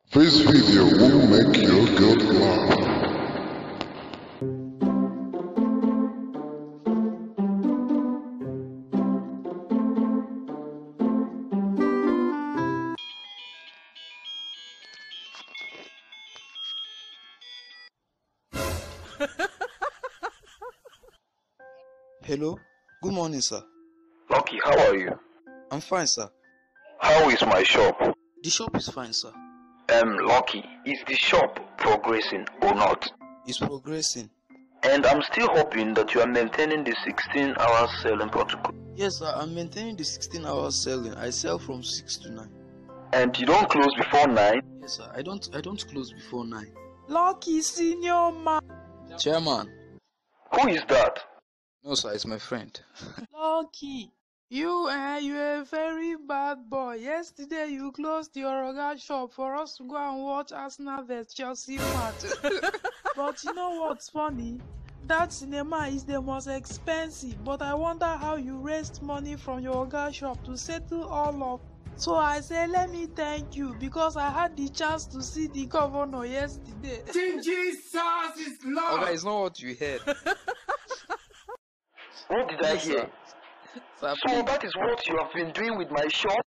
This video will make your gut laugh. Hello, good morning, sir. Lucky, how are you? I'm fine, sir. How is my shop? The shop is fine, sir. Lucky, is the shop progressing or not? It's progressing. And I'm still hoping that you are maintaining the 16-hour selling protocol. Yes, sir, I'm maintaining the 16-hour selling. I sell from 6 to 9. And you don't close before 9? Yes, sir, I don't close before 9. Lucky senior man. Chairman. Who is that? No, sir, it's my friend. Lucky, you're a very bad boy. Yesterday you closed your Oga shop for us to go and watch Arsenal vs Chelsea match. But you know what's funny? That cinema is the most expensive, but I wonder how you raised money from your Oga shop to settle all of. So I said, let me thank you because I had the chance to see the governor yesterday. Jesus is Lord. Okay, it's not what you heard. What did I Yes, hear? sir. Sir, So please. that is what you have been doing with my shop?